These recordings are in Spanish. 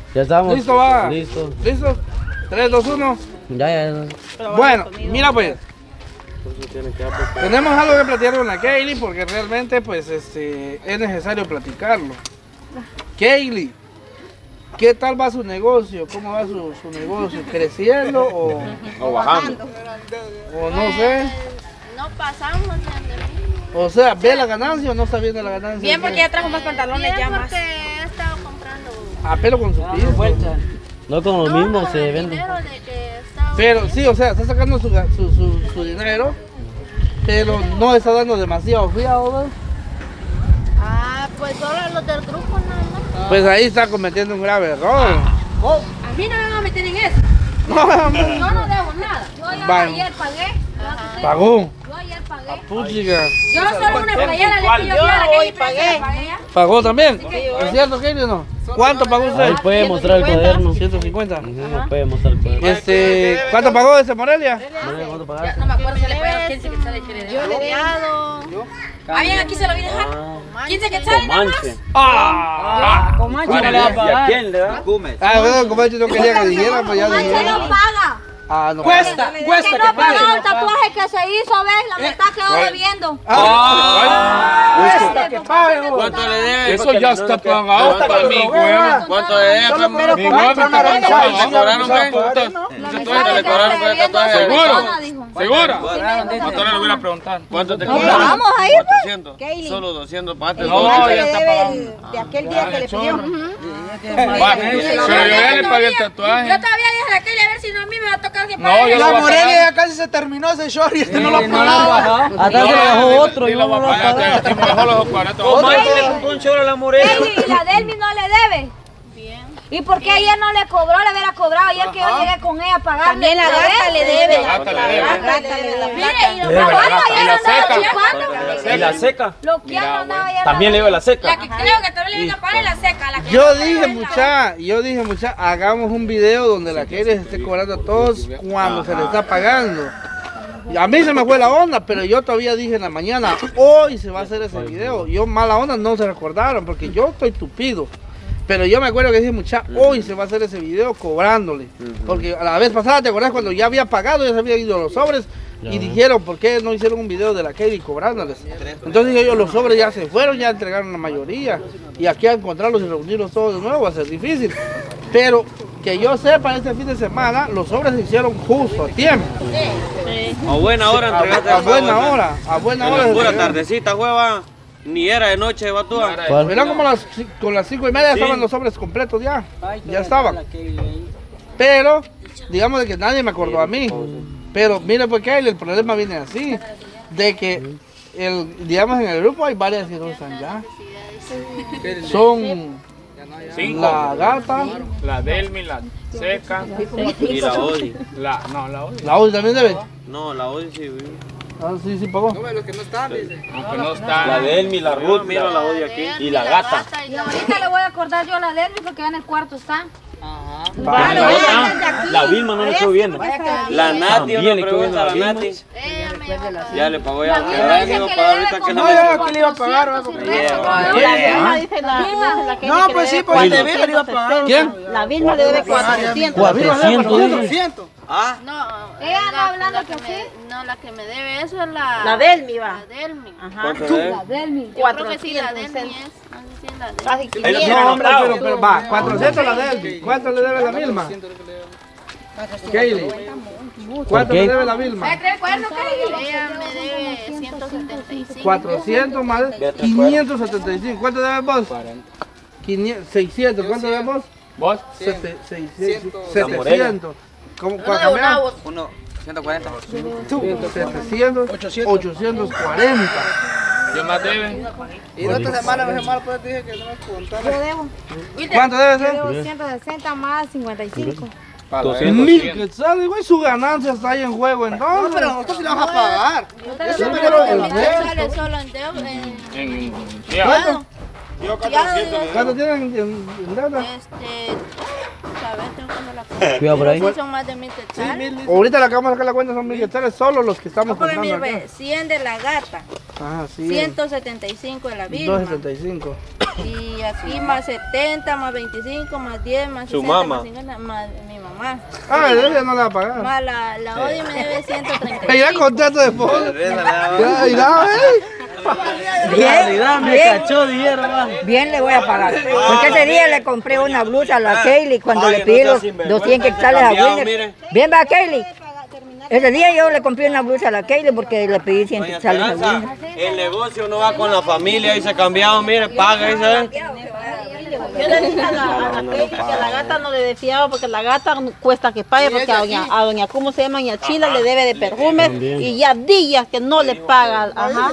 Ya estamos. ¿Listo va? Listo. ¿Listo? 3, 2, 1. Ya. Bueno, mira pues. Tenemos algo que platicar con la Kaylee porque realmente pues es necesario platicarlo. Kaylee, ¿qué tal va su negocio? ¿Cómo va su negocio? ¿Creciendo O bajando. o no sé? No pasamos de mí. O sea, ¿ve la ganancia o no está viendo la ganancia? Bien, porque ya trajo más pantalones Bien, ya más. porque he estado comprando. Ah, pero con su piso. No con los mismos con se el vende. dinero de que he estado Pero sí, o sea, está sacando su dinero, pero no está dando demasiado fiado, ¿verdad? Ah, pues solo los del grupo nada más. Pues ahí está cometiendo un grave error. A mí no me van a meter en eso. No, hombre. Yo no debo nada. Yo ya Vale. ayer pagué. Pagó. Yo ayer pagué. Puchica. Yo solo una playera le pido a la que pagué. ¿Pagó también? ¿Es cierto, Kaylee, o no? ¿Cuánto pagó usted? Ahí puede mostrar el cuaderno. 150. Ujú, puede mostrar el cuaderno. ¿Cuánto pagó ese Morelia? ¿Cuánto pagaste? No me acuerdo si le pagué 15 quetzales que le debo. Yo le he dado. Ah, bien, aquí se lo voy a dejar. 15 quetzales nada más. Manche. Con mancha no le va a ¿Y a pagar. quién le da? Ah, bueno, como yo no quería que dijera, pues ya Mancha dijeron. no paga. Ah, no. Cuesta Que no pagó el tatuaje que se hizo, ¿ves? La mitad quedó debiendo. Que pague, vos. ¿Cuánto le debe? Eso ya está pagado para mi huevo. ¿Cuánto le debe? Pero Mi huevo, ¿cuánto ¿le cobraron, no pues? La ¿Le mitad que cobraron quedó por el debiendo tatuaje? esa ¿Seguro? persona, dijo. ¿Segura? Entonces le voy a preguntar. ¿Cuánto te Vamos cobraron? ahí, pues. 400. Kaylee. Solo 200 pagaste. No, ya está pagado. De aquel día que le pidió. Va, pero yo ya le pagué el tatuaje. Yo todavía dije a Kelly a ver si no a mí me va a tocar que No, pague. yo lo La voy a Morelia pagar. ya casi se terminó ese short y este no lo pagaba. Hasta se lo dejó otro y Sí, no lo lo voy a va a pagar. pagar. Mejor los 40. Le compró un choro a la morena. Kaylee, ¿y la Delmi no le debe? Bien. ¿Y por qué ayer no le cobró? Le hubiera cobrado ayer que yo llegué con ella a pagarle. También la gata le debe. Hasta le debe. Mire, y Debe la los gata. ayer Y la andaba seca. chupando. ¿Y la seca? Lo que andaba ayer. También le debe la La seca. que creo que también le venga a pagar es la seca. La que Yo no dije paga es mucha, hagamos un video donde la Kaylee se esté cobrando a todos cuando se le está pagando. Y a mí se me fue la onda, pero yo todavía dije en la mañana, hoy se va a hacer ese video. Yo mala onda no se recordaron porque yo estoy tupido. Pero yo me acuerdo que dije, mucha, hoy se va a hacer ese video cobrándole. Porque a la vez pasada, ¿te acuerdas cuando ya había pagado, ya se habían ido los sobres? Y dijeron, ¿por qué no hicieron un video de la Kaylee cobrándoles? Entonces dije yo, los sobres ya se fueron, ya entregaron la mayoría. Y aquí a encontrarlos y reunirlos todos de nuevo va a ser difícil. Pero que yo sepa, este fin de semana, los sobres se hicieron justo, a tiempo. A buena hora entregaste. A buena hora, a buena En hora. la se pura entregaron. tardecita, hueva. Ni era de noche, va tú. Eran como con las 5:30 estaban los sobres completos ya. Ya estaban. Pero, digamos de que nadie me acordó a mí. Pero mire pues Kaylee, el problema viene así. De que, digamos en el grupo hay varias que no están ya. Son la gata, La Delmi, la seca. Y la Odi. No, la otra. la Odi también debe. No, la Odi sí. Ah, sí, pagó. Aunque no La está. de Elmi, la Ruth, mira la Odi aquí. Y la gata. Y ahorita le voy a acordar yo a la Delmi porque ya en el cuarto está. La Vilma no le estuvo viendo. La Nati, También una le pregunta a la quedó Nati. Ella me iba a pagar. Ya le pagó ya. La Que Vilma ahora dice digo que para le ahorita debe que no como me... aquí le iba a pagar, 400 y Yeah. resto. La Vilma dice la No, pues sí, pues te vi, le iba a pagar. ¿Quién? La Vilma le debe 400. 400. Ah, No, ella anda hablando que me- sí. No, la que me debe eso es la... La Delmi va. La Delmi. Ajá. ¿cuánto debe? La Delmi. Yo creo que sí, la Delmi es. No sé si es la Delmi. Casi Ahí lo 500. tiene No, hombre, anotado. pero va, 400 la Delmi. ¿Cuánto le debe la Vilma? Kaylee. ¿Cuánto le debe la Vilma? ¿Me trae el cuaderno, Kelly? Ella me debe 175. 400 más 575. ¿Cuánto debes vos? 600. ¿Cuánto debes vos? ¿Vos? 700. ¿Cómo cambiamos? Uno, 140. 700. 840. ¿Quién más debe? Y la otra semana pues dije que no me contara. Yo debo. ¿Cuánto debe ser? Debo 160 más 55. 1000 quetzales, güey, su ganancia está ahí en juego entonces. No, pero nosotros sí la vamos a pagar. Eso pero el Sale solo en deuda. ¿Cuánto? Ya, ¿Cuánto tienen en deuda? a ver, tengo que no la cuenta. Cuidado por ahí. Sí, son más de 1000 quetzales. Ahorita le acabamos de sacar la cuenta, son 1000 quetzales, solo los que estamos Porque contando mire, acá. 100 de la gata, Ajá, sí. 175 de la Vilma. 275. Y aquí más 70, más 25, más 10, más 60, Su mamá. más 50, más mi mamá. Ah, ella no la va a pagar. Más la Odi me debe 135. Ella contento de fondo. Mira, Realidad me cachó, dijeron. Bien le voy a pagar. Porque ese día le compré una blusa a la Kaylee cuando le pedí los 200 quetzales a Winner. Bien va Kaylee. Ese día yo le compré una blusa a la Kaylee porque le pedí 100 Doña quetzales a Esperanza, Winner. el negocio no va con la familia y se ha cambiado, mire, paga, ¿sabes? Yo le dije a la Kaylee que a la gata no le dé fiado porque la gata cuesta que pague porque a doña ¿cómo se llama? Doña Chila le debe de perfumes y ya días que no le paga. Ajá.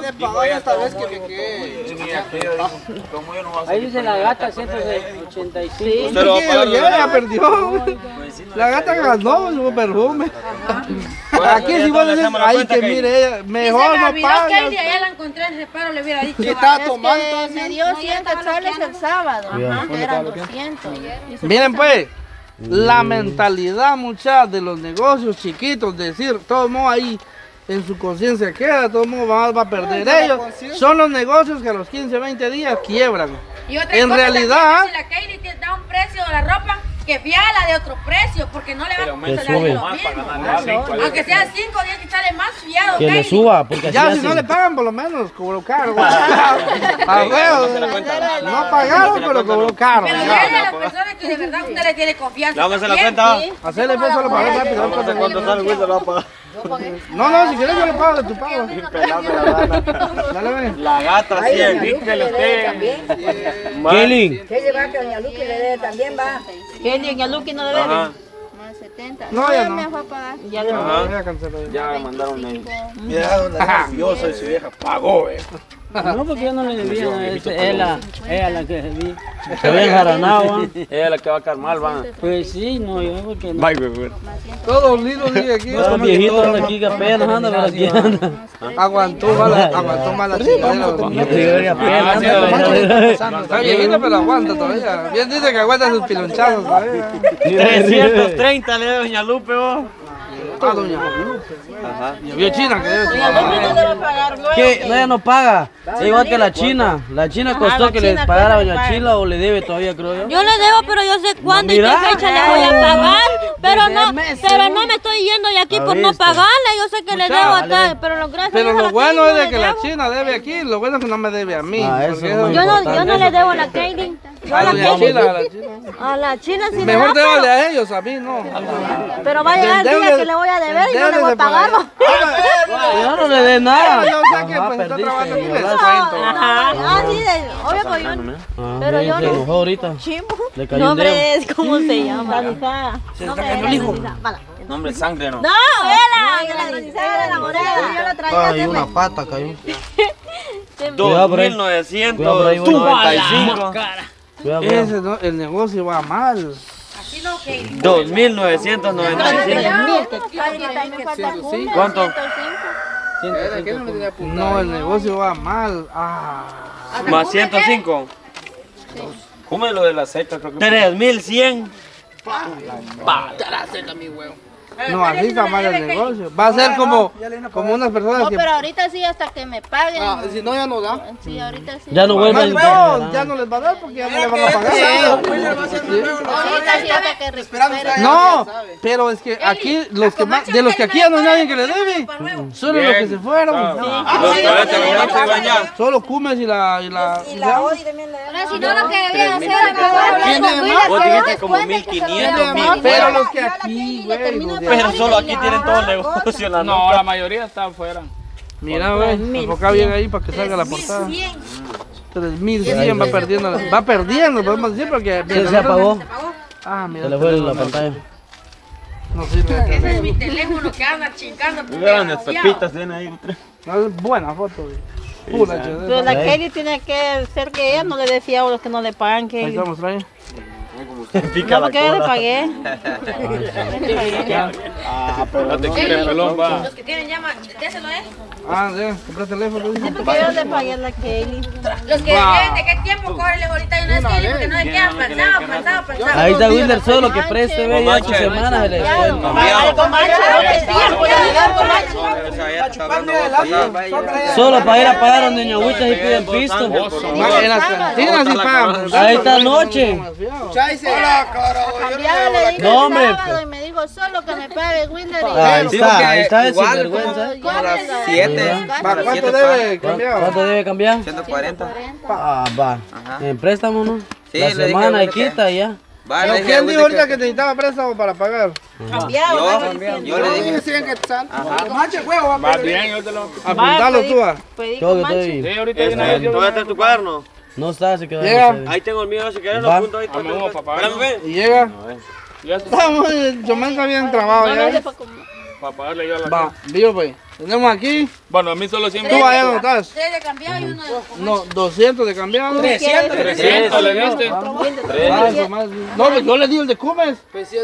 Ahí dice la gata 185. Usted lo va a pagar. ya perdió. La gata ganó su perfume. Aquí sí vos decís, ay que mire, ella, mejor no paga. Kaylee, allá la encontré en reparo, le hubiera dicho. Estaba tomando. Me dio 100 quetzales el sábado. Cuidado. Ajá, eran 200. Miren pues, la mentalidad muchachos de los negocios chiquitos, decir, todo modo ahí en su conciencia queda, todo modo va a perder ellos. Son los negocios que a los 15, 20 días quiebran. Y otra En cosa realidad- también, si la Kaylee te da un precio de la ropa, que fiala de otro precio, porque no le va a comprar sube. lo mismo. Aunque sea 5 o 10 quetzales más fiado, Que le Kaylee. suba, porque así Ya si hacen. no le pagan por lo menos, cobró caro. A huevo, no pagaron pero cobró caro. Pero ya. dile a las personas que de verdad usted le tiene confianza. Vamos a la también. cuenta. Hacerle peso lo pagué rápido. No sé cuánto sale, güey, se lo va a pagar. No, si quieres yo le pago de tu pago. Dale, ven. La gata 100. Dígale usted. Kelly. ¿Qué le va que doña Luqui le debe también va? Kaylee, doña Luqui no le debe. Ajá. Más 70. No, ya no. me fue a pagar. Ya le Ya cancelé. Ya me mandaron ahí. Mira dónde nerviosa y su vieja pagó, No, porque yo no le debía. Ella la que debía. Se había enjaranado. Ella es la que va a caer mal, van. Pues sí, no, yo porque no. Bye, güey. Todos lindos dije aquí. Los viejitos andan aquí que apenas andan, pero aquí andan. Aguantó mal la chingadera. Yo creo que apenas andan. Está viejito pero aguanta todavía. Bien dice que aguanta sus pilonchazos todavía. 330 le da Doña Lupe, vos. Ah, doña Lupe. Ajá. Y vio China que debe. Doña Luqui no debe pagar luego. ¿Qué? No, ella no paga. Es igual que la China. La China costó la que le China pagara a cuesta que doña pague. Chila o le debe todavía, creo yo. Yo le debo, pero yo sé cuándo y qué Mira. fecha le voy a pagar. Pero no me estoy yendo de aquí por no ¿Viste? pagarle. Yo sé que le debo hasta, pero lo gracias a Pero Dios a lo la bueno Kaylee es no de le que la debo. China debe aquí, lo bueno es que no me debe a mí. Ah, eso porque es muy Yo no importante. le debo a la Kaylee. Yo a a la doña Kaylee. China, a la China. A la China sí le Mejor da, débale a ellos, a mí no. pero va a llegar el día que le voy a deber y no le voy a pagar. Yo no le dé nada. Yo sé que Ajá, pues está perdiste, trabajando aquí, les ¿verdad? cuento. Ah, sí, obvio, pues yo. Ah, Pero bien, yo se no. enojó ahorita. Chimbo. Le cayó un dedo. Nombre es, ¿cómo se llama? Granizada. Nombre sangre, ¿no? No, vela, la granizada de la moneda. Yo la traía Ay, una siempre. pata cayó. Cuidado por ahí. 2.995. Cuidado, cuidado. Ese no, el negocio va mal. 2.995. ¿Cuánto? No, el negocio va mal. Ah. Más 105. ¿Cómo es lo de la seca? 3.100. No, así está mal el negocio. Va a ser como unas personas No, que. pero ahorita sí, hasta que me paguen. Si no, ya no da. Sí, ahorita sí. Ya no vuelven. No, ya no les va a dar porque ya no les van a pagar. Ahorita sí, hasta que recupere. No, pero es que aquí, los que más, de los que aquí ya no hay nadie que le debe. Solo los que se fueron. Solo Cumes y la. Odi también le debe. Ahora, si no, lo que debía hacer era mejor ¿Quién hablar debe con más? Will, Vos hacer dijiste los como puentes 1.500, que 1.000. Pero los que aquí, güey. Pero solo aquí tienen todo el negocio. La No, la mayoría está afuera. Mira, güey, enfoca bien ahí para que salga la portada. 3.100 va perdiendo, podemos decir, porque. Se apagó. Ah, mira. Se le fue la pantalla. No sirve. Ese es mi teléfono que anda chingando. Grandes pepitas tienen ahí. No, es buena foto, güey. Full HD. Pero la Kaylee tiene que ser que ella no le dé fiado a los que no le pagan. Ahí Que... estamos, trae. Pica No, la porque yo le cola. pagué. No te quiere pelón, va. Los que tienen llama, déselo, Ah, ya, compré teléfono. Sí, porque yo le pagué a la Kelly. Los que deben de qué tiempo, cógeles ahorita y una esquina porque no se quedan pasado. Ahí está Wilder solo que preste, ve, ya 8 semanas se le descuento. Solo para ir a pagar donde doña Agüita y piden pisto. En las cantinas sí pagan. Ahí está noche. No, hombre. Y me dijo solo que me pague Wilder. Ahí está el sinvergüenza. Como las 7. ¿Cuánto debe cambiar? ¿Cuánto debe cambiar? 140. Ah, va. En préstamo, ¿no? Sí, La le dije semana y ahorita. quita y ya. Vale, le dije ¿Quién dijo ahorita que- que necesitaba préstamo para pagar? Yo le dije. Más bien, yo te lo... Apuntalo tú. Yo que estoy. Sí, ahorita hay una... ¿Todavía está tu cuaderno? No está, se quedó. Llega. Ahí tengo el mío, si quieres Va. lo apunto ahí. Vamos, papá. Espérame, ven. Y llega. Ya está. Estamos, Chomán está bien trabado ya. Para pagarle yo a la... Va, vivo pues. Tenemos aquí. Bueno, a mí solo 100. Tú allá no estás. 3 de cambiado y uno de... No, 200 de cambiado. 300 le diste. Ah, eso más. No, pues yo le di el de Cumes. Sí.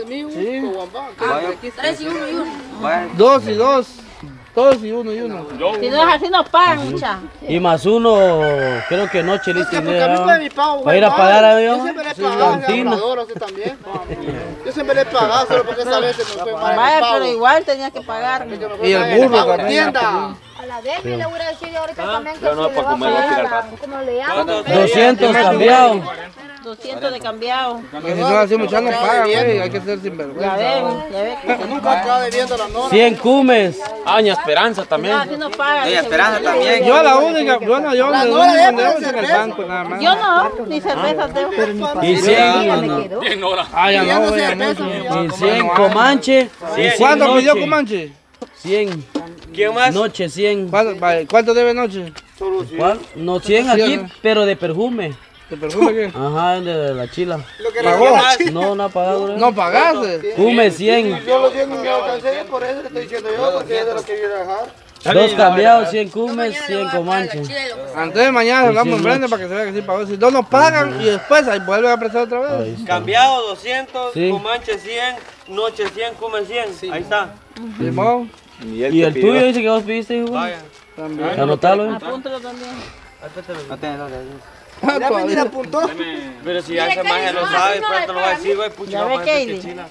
3 y 1 y 1. 2 y 2. 2 y 1 y 1. Si no es así, nos pagan, mucha. Y más uno, creo que noche listo. Para ir a pagar a Dios. Cantina. Yo siempre le he pagado, solo porque esa vez me fue mal. Vaya, pero igual tenía que pagar. Y el burro también. Tienda. A la Delmi le voy a decir ahorita también que Yo no, se le para va a comer, voy a tirar pagar. ¿Cómo le llaman? 200 cambiado. 200 de cambiado. Que si son así muchachos no pagan, güey. Hay que ser Ya sinvergüenza. ven, ya ven. Nunca acaba debiendo la nora. 100 cumes. Aña Esperanza No, también. así nos pagan. Ella Esperanza también. Yo la única, bueno, yo la única donde debo es en el banco nada más. Yo no, ni cervezas debo. Y 100. Bien, Nora. Ah, ya no, voy a mucho. Y 100 Comanche. Y 100 ¿Cuánto pidió noche. Comanche? 100. ¿Quién más? Noche 100. ¿Cuánto debe noche? ¿Cuál? No 100 aquí, pero de perfume. ¿Te perfume qué? Ajá, de la chila. ¿Pagó? No, no ha pagado. ¿no? No pagaste. Fume 100. Yo los 100 no me alcancé, por eso le estoy diciendo yo, porque es de lo que quiero dejar. 2 cambiados, 100 cumes, 100 Comanche. Antes de mañana hablamos en frente para que se vea que sí pagó. Si no nos pagan y después ahí vuelven a prestar otra vez. Cambiado 200, Sí. Comanche 100, Noche 100, Come 100. Ahí está. Simón. Y el tuyo dice que vos pediste, hijo. Vaya. También. Anotalo. Apúntalo también. Ah, Ya todavía. me apuntó. Pero si ya ese maje lo sabe, pues te lo va a decir, güey, pucha, Ya no ve, va a decir que Katie. chila.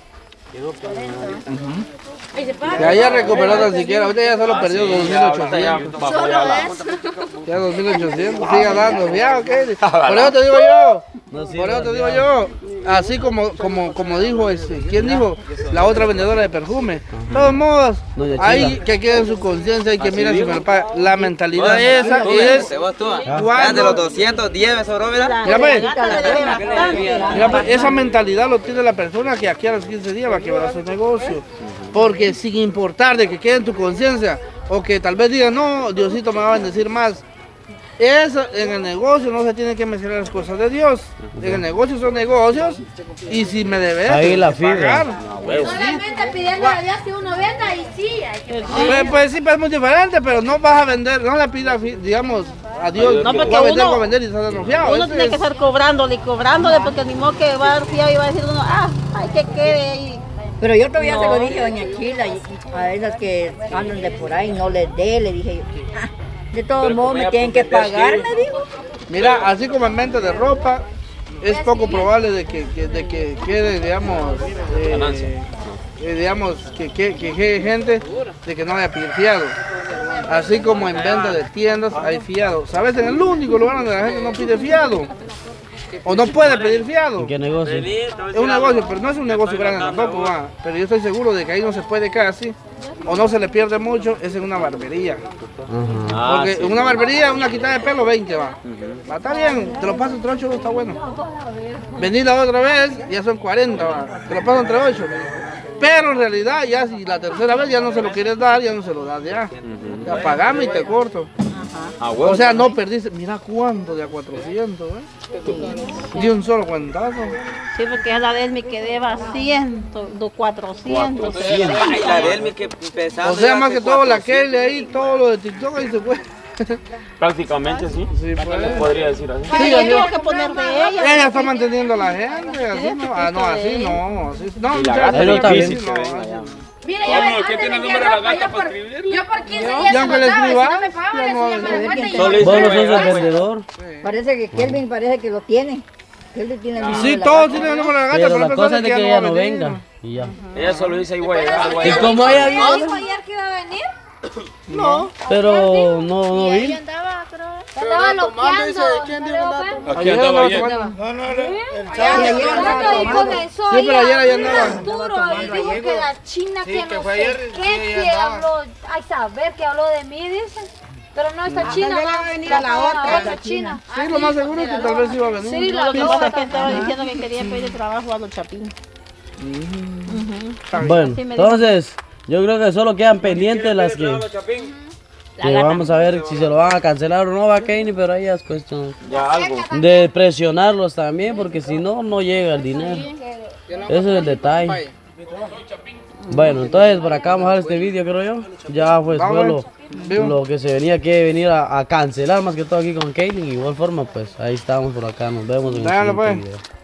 Que haya recuperado tan siquiera. Ahorita ya solo perdió 2.800. Ya 2.800. Siga dando. Ya, ok. Por eso te digo yo. Por eso te digo yo. Así como dijo ¿quién dijo? La otra vendedora de perfume. De todos modos, Doña Chila. hay que quede en su conciencia y que mira si me lo paga. La mentalidad esa es. Vos tú, ¿Cuándo? de los 210 me sobró, mira. Mira, pues. La gata le debe bastante. Mira, pues, esa mentalidad lo tiene la persona que aquí a los 15 días va a quebrar su negocio. Porque sin importar de que quede en tu conciencia o que tal vez diga, no, Diosito me va a bendecir más. Eso, en el negocio no se tiene que mencionar las cosas de Dios. En el negocio son negocios y si me debes, Ahí la tienes que fibra. pagar. Solamente pidiendo a Dios que uno venda y sí, hay que Pues sí, pues es muy diferente, pero no vas a vender, no le pidas, digamos, a Dios, No, que porque voy a vender, uno- voy a vender y está dando fiado. Uno Eso tiene que es- estar cobrándole, porque ni modo que va a dar fiado y va a decir uno, hay que quede ahí. Pero yo todavía se lo dije a doña Chila, y a esas que andan de por ahí, no les dé, le dije yo. De todos modos me tienen que pagar, me dijo. Mira, así como en venta de ropa, es poco probable de que quede, digamos, digamos, que quede gente de que no haya pedir fiado. Así como en venta de tiendas hay fiado. ¿Sabes? En el único lugar donde la gente no pide fiado. O no puede pedir fiado. ¿En qué negocio? Es un negocio, pero no es un negocio grande tampoco, va. Pero yo estoy seguro de que ahí no se puede casi, o no se le pierde mucho, es en una barbería. Porque en una barbería, una quitada de pelo, 20 va. Va, está bien, te lo paso entre 8, está bueno. Venir la otra vez, ya son 40, va. Te lo paso entre 8. Pero en realidad, ya si la tercera vez ya no se lo quieres dar, ya no se lo das ya. Ya pagame y te corto. O sea, no perdiste, mira cuánto de a 400, de un solo cuentazo. Sí, porque es la de él que deba 100, 400. Ay, la de él, que pesado. O sea, más que todo la Kelly ahí, todo lo de TikTok ahí se fue. Prácticamente sí. Sí, pues. Podría decir así. Sí, yo tengo que poner de ella. Ella está manteniendo a la gente, así no, no, así no, así no, Y la muchachos, gata Pero está así bien. no, así no. Mire, ¿Cómo? ¿Qué tiene el número de la gata para escribirle? Yo por 15 días Ya se que le mataba, y si escriba, no me pagaban, ya le no decía, va a "Me cuenta", y Solo yo- dice- Vos no sos el vendedor. Parece que Kelvin parece que lo tiene. Kelvin tiene el número Sí, de la todos gata. tienen el número de la gata, Pero pero la hay cosa es personas de que ya ella va no a venir. venga. Y ya. Ella solo dice igual. Y como ella ¿No viene, dijo ayer que iba a venir? pero no vino. andaba, creo. Estaba loqueando. ¿quién ¿no dijo le nada? va a ver? Aquí andaba ayer. No, no, el Sí, sábado. ayer andaba Y tomando. comenzó Sí, pero ayer ahí andaba. Arturo y dijo que la china que que no fue sé ayer, sí, qué, ella que andaba. habló, ay saber que habló de mí, dicen. Pero no, esta china vez va va a venir a la otra china. Sí, lo más seguro es que tal vez iba a venir. Sí, la Lo que pasa es que otra. estaba diciendo que quería pedir trabajo a los chapines. Bueno, entonces, yo creo que solo quedan pendientes las que vamos a ver si se lo van a cancelar o no, va Kenny, pero ahí es cuestión Ya algo. de presionarlos también, porque si no, no llega el dinero. Ese es el detalle. Bueno, entonces por acá vamos a dejar este vídeo, creo yo. Ya pues fue lo que se venía que venir a cancelar más que todo aquí con Kaylin. Igual forma, pues ahí estamos por acá. Nos vemos en el Dale, siguiente pues. video.